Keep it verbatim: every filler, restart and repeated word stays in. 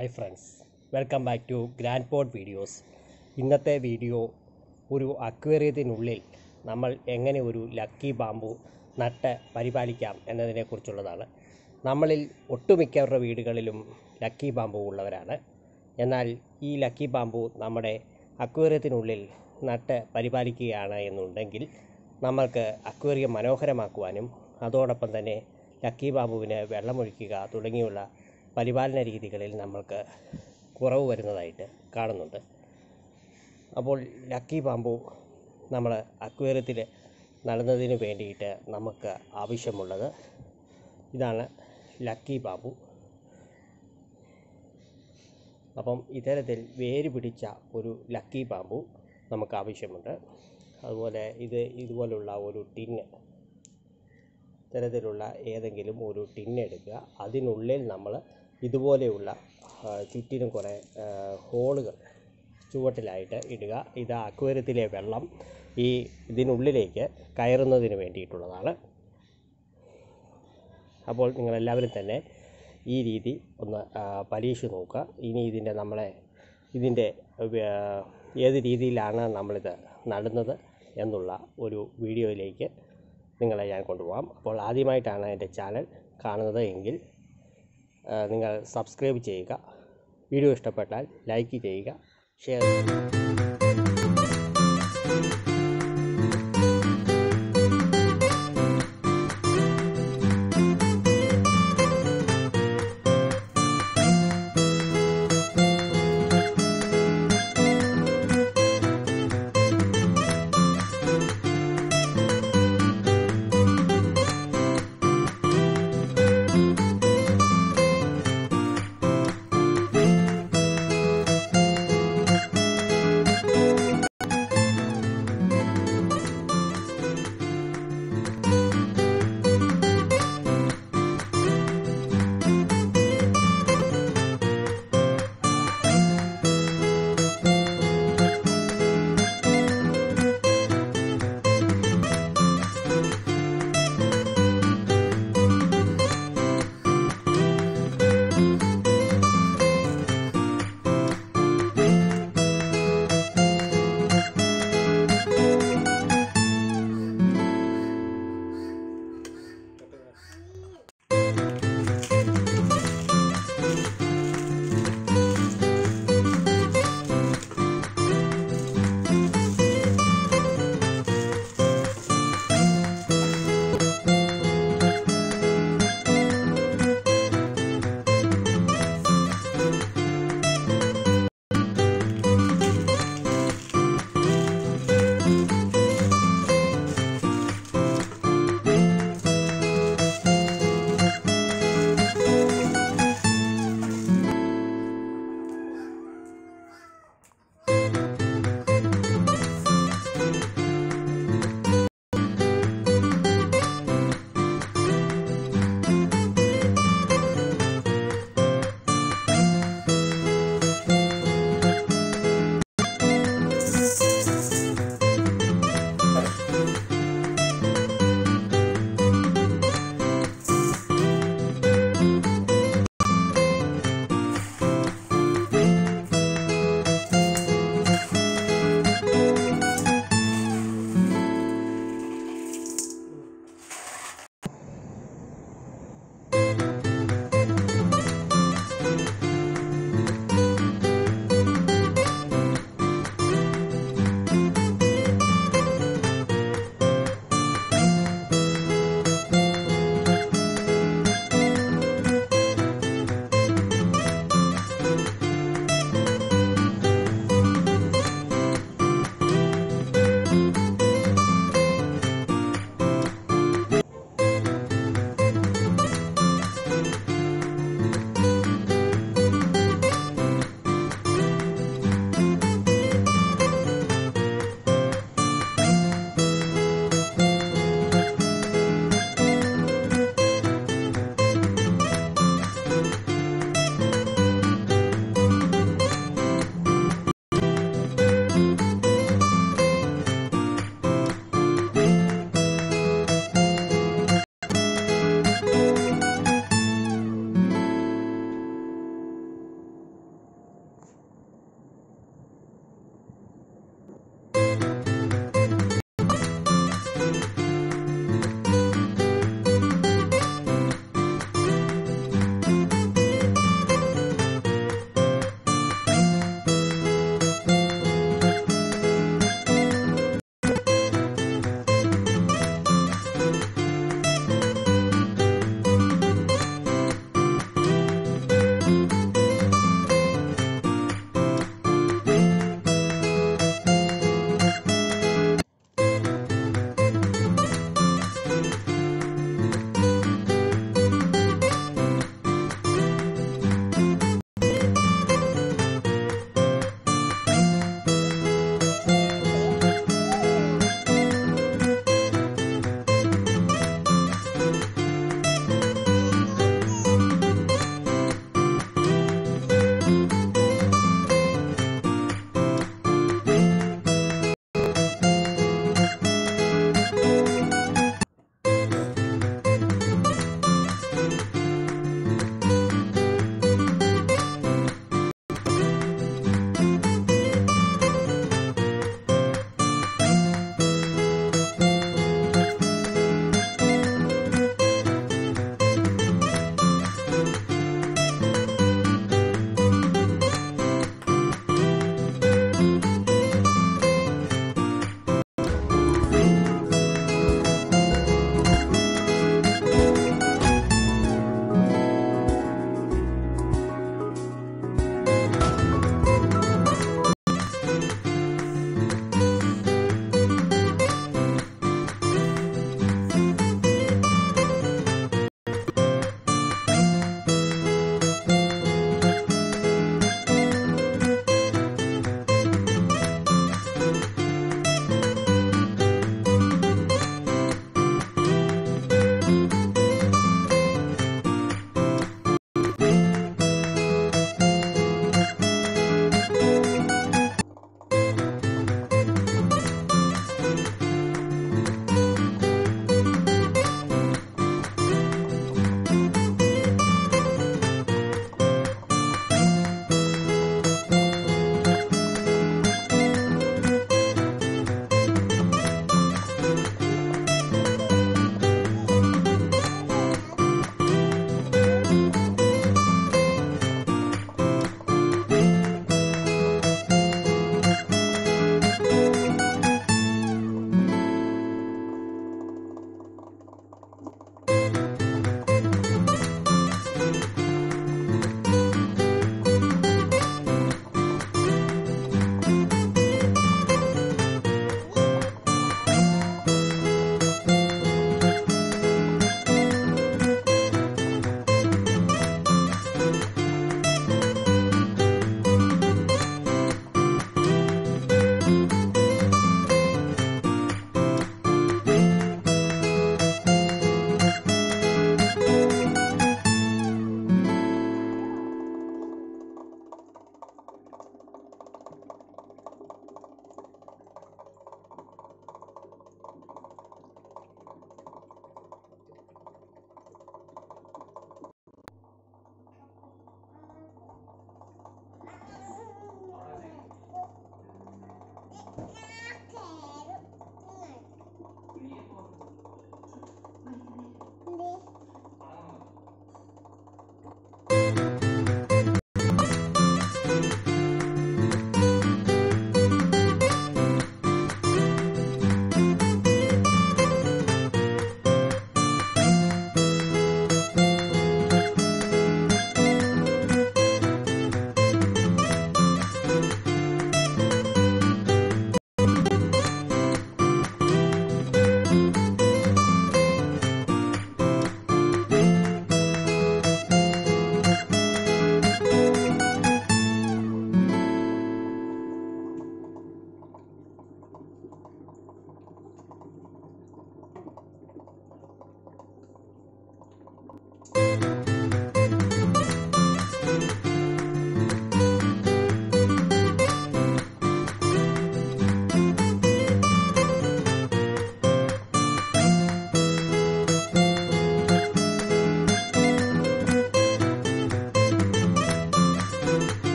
Hi friends, welcome back to grand pot videos. ഇന്നത്തെ video ഒരു അക്വേറിയത്തിനുള്ളിൽ നമ്മൾ എങ്ങനെ ഒരു ലക്കി ബാമ്പു നട്ട് പരിപാലിക്കാം എന്നതിനെക്കുറിച്ചുള്ളതാണ്. നമ്മളിൽ ഒട്ടുമിക്കവരുടെ വീടുകളിലും ലക്കി ബാമ്പു ഉള്ളവരാണ്. എന്നാൽ ഈ ലക്കി ബാമ്പു നമ്മുടെ അക്വേറിയത്തിനുള്ളിൽ നട്ട് പരിപാലിക്കുകയാണ് എന്നുണ്ടെങ്കിൽ നമ്മൾക്ക് അക്വേറിയം മനോഹരമാക്കുവാനും അതോടൊപ്പം തന്നെ ലക്കി ബാമ്പുവിന് വെള്ളമൊഴിക്കുക തുടങ്ങിയുള്ള പരിപാലന രീതികളിൽ നമ്മൾക്ക് കുറവ് വരുന്നതായിട്ട് കാണുന്നുണ്ട്. അപ്പോൾ ലക്കി ബാമ്പു നമ്മൾ അക്വേറിയത്തിൽ നടുന്നതിന് വേണ്ടിയിട്ട് നമുക്ക് ആവശ്യമുള്ളത് ഇതാണ്, ലക്കി ബാമ്പു. അപ്പം ഇത്തരത്തിൽ വേര് പിടിച്ച ഒരു ലക്കി ബാമ്പു നമുക്ക് ആവശ്യമുണ്ട്. അതുപോലെ ഇത് ഇതുപോലുള്ള ഒരു ടിന്ന്, ഇത്തരത്തിലുള്ള ഏതെങ്കിലും ഒരു ടിന്ന് എടുക്കുക. അതിനുള്ളിൽ നമ്മൾ ഇതുപോലെയുള്ള ചുറ്റിനും കുറേ ഹോളുകൾ ചുവട്ടിലായിട്ട് ഇടുക. ഇത് അക്വേറിയത്തിലെ വെള്ളം ഈ ഇതിനുള്ളിലേക്ക് കയറുന്നതിന് വേണ്ടിയിട്ടുള്ളതാണ്. അപ്പോൾ നിങ്ങളെല്ലാവരും തന്നെ ഈ രീതി ഒന്ന് പരീക്ഷിച്ച് നോക്കുക. ഇനി ഇതിൻ്റെ നമ്മളെ ഇതിൻ്റെ ഏത് രീതിയിലാണ് നമ്മളിത് നടുന്നത് എന്നുള്ള ഒരു വീഡിയോയിലേക്ക് നിങ്ങളെ ഞാൻ കൊണ്ടുപോകാം. അപ്പോൾ ആദ്യമായിട്ടാണ് എൻ്റെ ചാനൽ കാണുന്നത് എങ്കിൽ നിങ്ങൾ സബ്സ്ക്രൈബ് ചെയ്യുക. വീഡിയോ ഇഷ്ടപ്പെട്ടാൽ ലൈക്ക് ചെയ്യുക, ഷെയർ ചെയ്യുക.